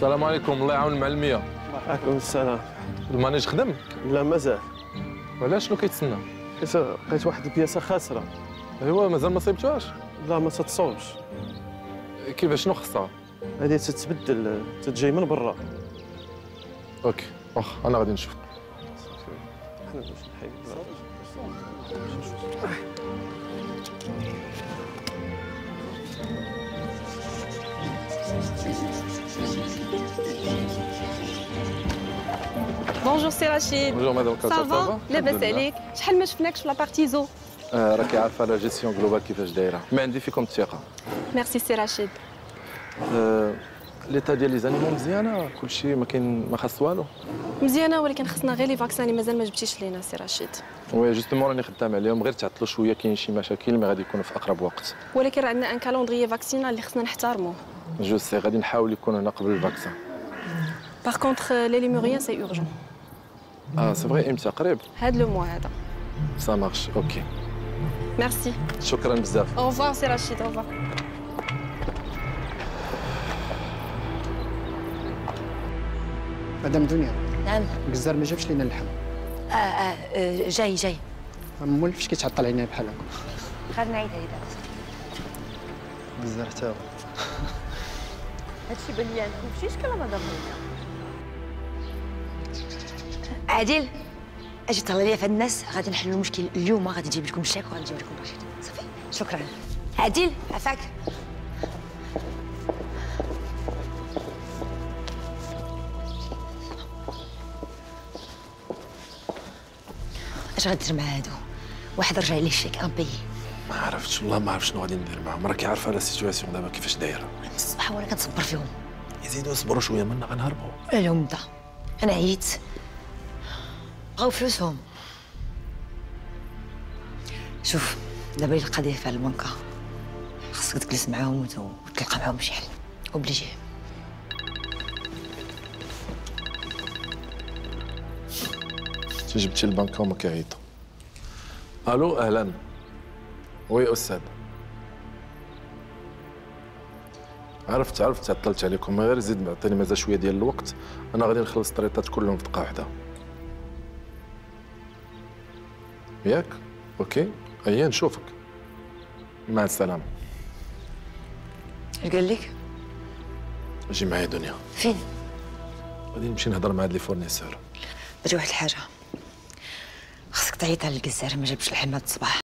السلام عليكم، الله يعاون المعلميه. وعليكم السلام. المانيج خدم؟ لا مازال. وعلاش شنو كيتسنى؟ لقيت واحد البياسه خاسره. ايوا مازال ما صيبتوهاش؟ لا ما تتصوبش. كيفاش شنو خصها؟ هذه تتبدل، تتجي من برا. اوكي واخا انا غادي نشوف. حنا باش نحيد. بونجور سي رشيد. بونجور مدام كاتشا. صافا لاباس عليك؟ شحال ما شفناكش في لابارتي زو. راكي عارفه لا جيستيون جلوبال كيفاش دايره، ما عندي فيكم الثقه. ميرسي سي رشيد. ليتا ديال لي زانيمو مزيانه، كلشي ما كاين ما خاص والو. مزيانه ولكن خصنا غير لي فاكسان اللي مازال ما جبتيش لينا سي رشيد. وي جوستومون راني خدام عليهم، غير تعطلوا شويه، كاين شي مشاكل مي غادي يكونوا في اقرب وقت. ولكن راه عندنا ان كالوندري فاكسينال اللي خصنا نحترموه. جو سي غادي نحاول يكون هنا قبل الفاكسان. باغ كونطخ لي ليموريان سي اورجون. سي فغي امتى قريب؟ هاد لو موا هذا. سا مارش اوكي. ميرسي. شكرا بزاف. او ريفوار سي رشيد او ريفوار. مدام دنيا، نعم. الجزار ما جابش لينا اللحم. جاي. مول فاش كيتعطل علينا بحال هكا. خلينا نعيد هيدا. الجزار حتى هو. هادشي بان لي عندكم شي شكل مدام دنيا. عادل اجي طلع لي في الناس، غادي نحلوا المشكل اليوم، غادي نجيب لكم الشاك وغادي نجيب لكم رشيد. صافي شكرا. عادل عفاك. اش غدير مع هادو؟ واحد رجع لي الشيك امبيي. ما عرفتش والله، ما عرف شنو غادي ندير معاهم، راكي عارفه لا سيتوياسيون دابا كيفاش دايره. من الصباح وانا كنصبر فيهم. يزيدوا يصبروا شويه منا غنهربوا. اليوم دا انا عييت، بغاو فلوسهم. شوف دابا القضيه في البنكه، خاصك تجلس معاهم وتلقى معاهم شي حل اوبليجي. جبتي البنكه وما كيعيطوا. الو اهلا. وي استاذ. عرفت تعطلت عليكم، غير زيد عطيني مازال شويه ديال الوقت، انا غادي نخلص الطريطات كلهم في دقه واحده. ياك؟ اوكي ايا نشوفك. مع السلامه. اش قال لك؟ جي معايا دنيا. فين؟ غادي نمشي نهضر مع هاد لي فورنيسور. دري واحد الحاجه، خاصك تعيط على الجزار ما جابش اللحم هاد الصباح.